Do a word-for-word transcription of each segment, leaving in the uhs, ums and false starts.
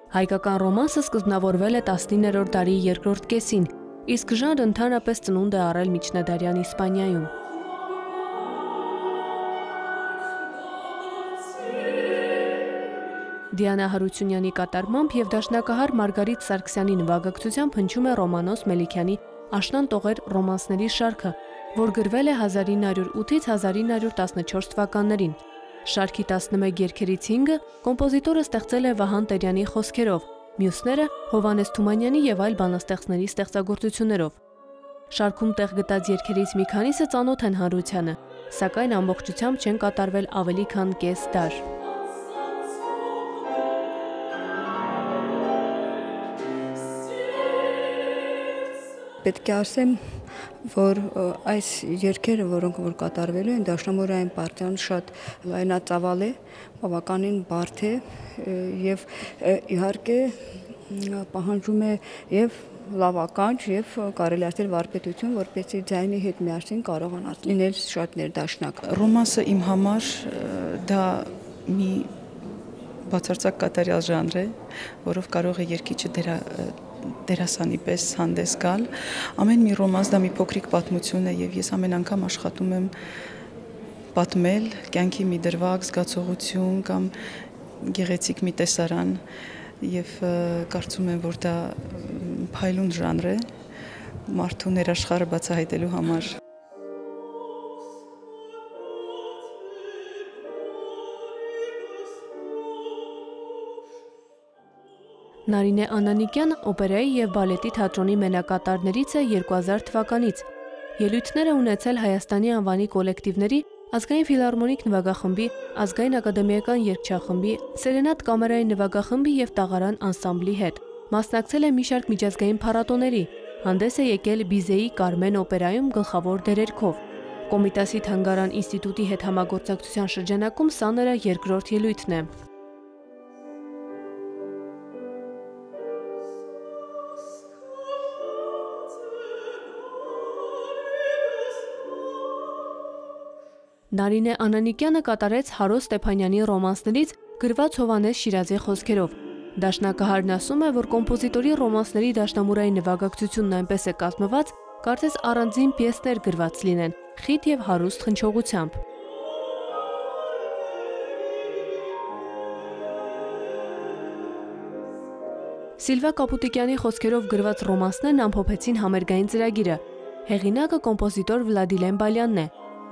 Հայկական ռոմանսը սկզբնավորվել է տասնիններորդ դարի երկրորդ կեսին, իսկ ժանրը ընդհանրապես ծնունդ է առել միջնադարյան Իսպանիայում։ Դիանա Հարությունյանի կատարմամբ և դաշնակահար Մարգարիտ Սարգսյանի նվագակցությամբ հնչում է Ռոմանոս Մելիքյանի «Աշնան տողեր» ռոմանսների շարքը, որ գրվել է հազար ինը հարյուր ութից հազար ինը հարյուր տասնչորս թվականներին։ Շարքի տասնմեկ երգերից հինգը կոմպոզիտորը ստեղծել է Վահան Տերյանի խոսքերով, մյուսները Հովհաննես Թումանյանի և այլ բանաստեղծների ստեղծագործություններով։ Շարքում տեղ գտած երգերից մի քանիսը ծանոթ են հանրությանը, սակայն ամբողջությամբ չեն կատարվել ավելի քան կես դար։ Պետք է ասեմ, որ այս երգերը, որոնք որ կատարվելու են, դաշնամուրային պարտիան շատ լայնածավալ է, բավականին բարդ է եւ իհարկե պահանջում է եւ լավ ականջ եւ կարելի ասել վարպետություն, որպեսզի ձայնի հետ միասին կարողանաս լինել շատ ներդաշնակ։ Ռոմանսը իմ համար դա մի բացարձակ կատարյալ ժանր է, որով կարող է երգիչը դերա դերասանի պես հանդես գալ։ Ամեն մի ռոմանս դա մի փոքրիկ պատմություն է եւ ես ամեն անգամ աշխատում եմ պատմել կյանքի մի դրվագ, զգացողություն կամ գեղեցիկ մի տեսարան եւ կարծում եմ, որ դա փայլուն ժանր է մարդու ներաշխարհը բացահայտելու համար։ Նարինե Անանիկյանը օպերայի և բալետի թատրոնի մենակատարներից է երկու հազար թվականից։ Ելույթներ է ունեցել Հայաստանի անվանի կոլեկտիվների, Ազգային ֆիլհարմոնիկ նվագախմբի, Ազգային ակադեմիական երգչախմբի, Սերենատ կամերային նվագախմբի և տաղարան անսամբլի հետ։ Մասնակցել է մի շարք միջազգային փառատոների, հանդես է եկել Բիզեի Կարմեն օպերայում գլխավոր դերերքով։ Կոմիտասի թանգարան ինստիտուտի հետ համագործակցության շրջանակում սա նրա երկրորդ ելույթն է։ Նարինե Անանիկյանը կատարեց Հարո Ստեփանյանի ռոմանսներից գրված Հովհաննես Շիրազի խոսքերով։ Դաշնակահարն ասում է, որ կոմպոզիտորի ռոմանսների դաշնամուրային նվագակցությունն այնպես է կազմված, կարծես առանձին պիեսներ գրված լինեն, խիտ և հարուստ խնչողությամբ։ Սիլվա Կապուտիկյանի խոսքերով գրված ռոմանսներն ամփոփեցին համերգային ծրագիրը։ Հեղինակը կոմպոզիտոր Վլադիլեն Բալյանն է։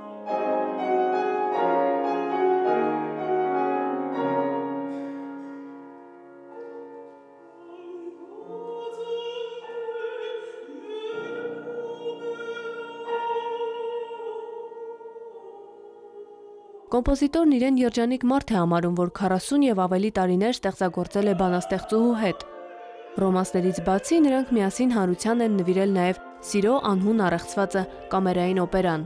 Կոմպոզիտորն իրեն երջանիկ մարդ է համարում, որ քառասուն և ավելի տարիներ ստեղծագործել է բանաստեղծուհու հետ։ Ռոմանսներից բացի նրանք միասին հանրության են նվիրել նաև Սիրո անհուն առեղծվածը կամերային օպերան։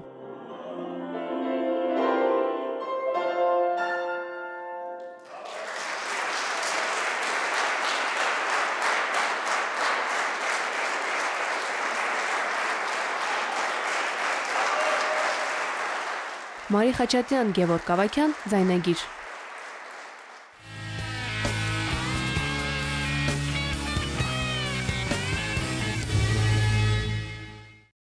Մարի Խաչատյան, Գևորգ Ավագյան, ձայնագիր։